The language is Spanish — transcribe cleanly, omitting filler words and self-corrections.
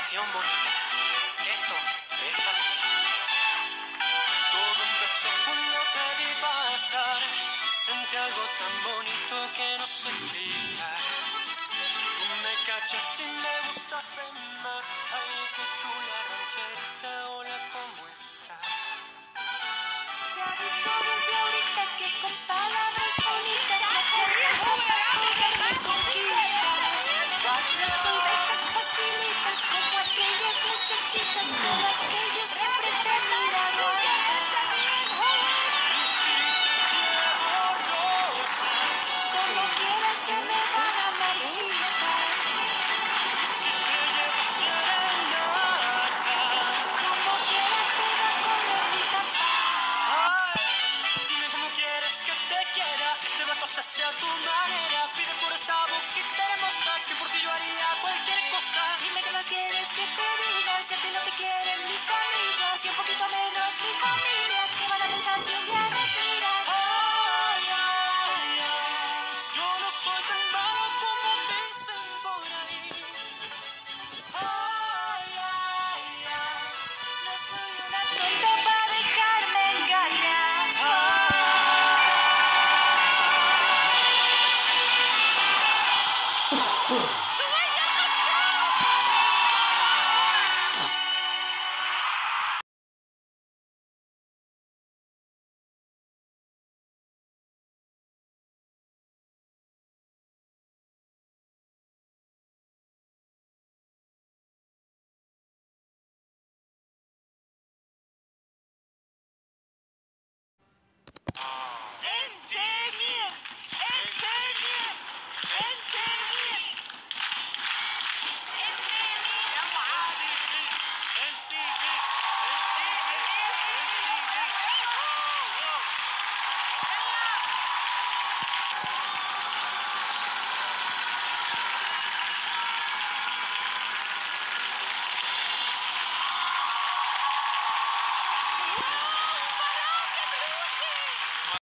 canción bonita. Esto es para ti. Todo empezó cuando te vi pasar. Sentí algo tan bonito que no sé explicar. Tú me cachaste y me gustaste más. Ay, qué chula rancherita, hola, ¿cómo estás? Te aviso desde ahorita que con palabras bonitas no puedes poderme conquistar. No soy de esas facilitas como aquellas muchachitas con las que yo siempre te he mirado. Y si te llevo rosas, Como quieras se me van a marchitar. y si te llevo serenata, Como quiera te va a correr mi papá. ay, dime cómo quieres que te quiera. Este vato se hace a tu manera. Pide por esa boquita hermosa que por ti yo haría cualquier cosa. Dime qué más quieres que te diga. Si a ti no te quieren mis amigas y un poquito menos mi familia, ¿qué van a pensar si un día nos miran? Ay, ay, ay, yo no soy tan malo como dicen por ahí. Ay, ay, ay, No soy una tonta para dejarme engañar. ay.